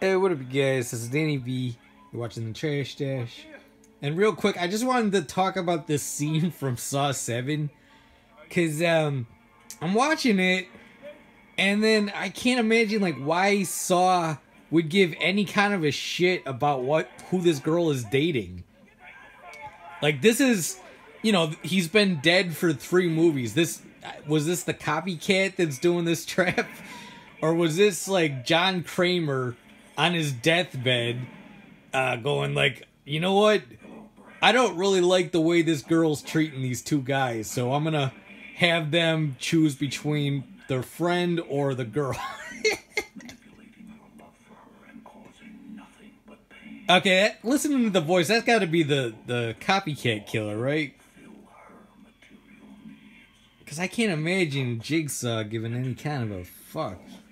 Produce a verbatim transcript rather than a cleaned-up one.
Hey, what up, you guys? This is Danny B. You're watching the Trash Stash. And real quick, I just wanted to talk about this scene from Saw seven. Because, um, I'm watching it, and then I can't imagine, like, why Saw would give any kind of a shit about what who this girl is dating. Like, this is, you know, he's been dead for three movies. This, was this the copycat that's doing this trap? Or was this, like, John Kramer on his deathbed, uh, going like, you know what? I don't really like the way this girl's treating these two guys, so I'm gonna have them choose between their friend or the girl. Okay, listening to the voice, that's gotta be the, the copycat killer, right? Because I can't imagine Jigsaw giving any kind of a fuck.